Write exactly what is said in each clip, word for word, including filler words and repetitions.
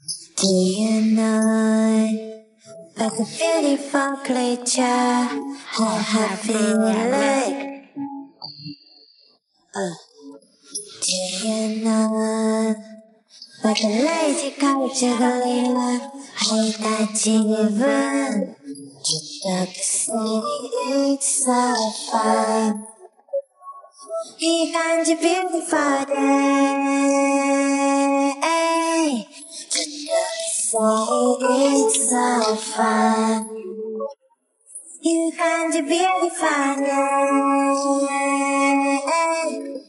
Do you know about the beautiful creature I have feeling? Uh, do you know about the lazy culture Gorillaz? Haita jibun. Chūdokusei, it's so fun. You kanji beautiful day. Chūdokusei, it's so fun. You kanji beautiful day.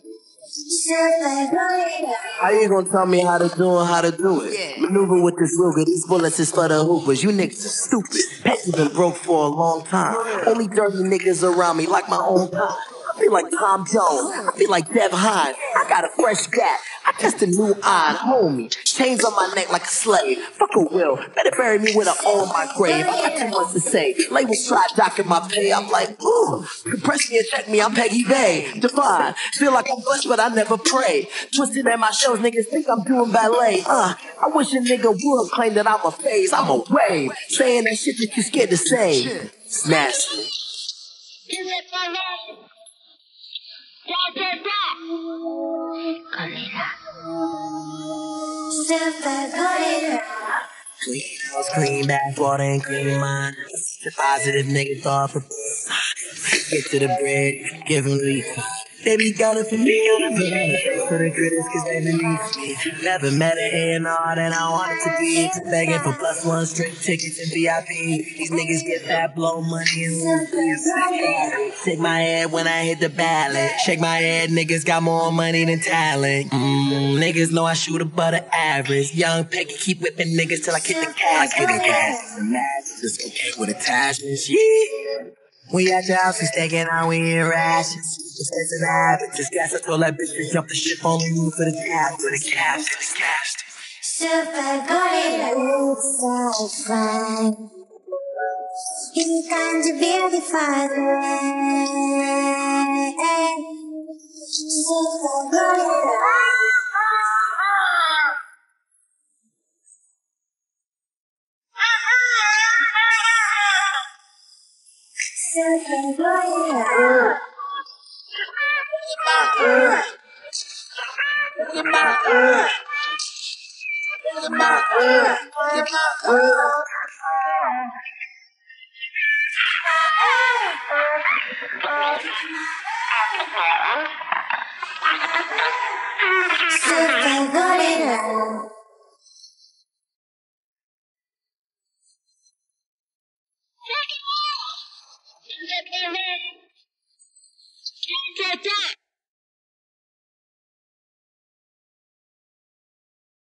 How you gonna tell me how to do and how to do it? Yeah. Maneuver with this Ruger, these bullets is for the hoopers. You niggas are stupid. Peggy been broke for a long time. Only dirty niggas around me like my own time. I feel like Tom Jones. I feel like Dev Hynes. I got a fresh gap. I just a new eye, homie. Chains on my neck like a slave. Fuck a will. Better bury me with an O on my grave. I got too much to say. Labels try docking my pay. I'm like, ooh. Compress me and check me. I'm Peggy Bay. Divine. Feel like I'm blessed, but I never pray. Twisted at my shows, niggas think I'm doing ballet. Uh, I wish a nigga would claim that I'm a phase. I'm a wave. Saying that shit that you scared to say. Smash it. Super Gorillaz. Clean house, clean bath, water and clean mind. The positive nigga thought for get to the bread, give him leaf. They be gunning for me on the bed. For the critics, cause they beneath me. Never met a A and R that I wanted to be. Begging for plus one straight tickets and V I P. These niggas get that blow money and lose. Shake my head when I hit the ballot. Shake my head, niggas got more money than talent. Mm, niggas know I shoot above the average. Young Peggy keep whipping niggas till I kick the cash. Getting gas and matches. Just okay with attachments. Yeah. We at your house, we staking out, we in rations. Just facing the habit, just gas, I told that bitch to jump the ship, only room for the cab, for the cab, for the cab. Super Gorillaz, it's so fun. You kanji beautiful day. Super Gorillaz. Super Gorillaz. Get my earth. Get my earth. Get my earth. Super Gorillaz. J P E G M A F I A and C H A I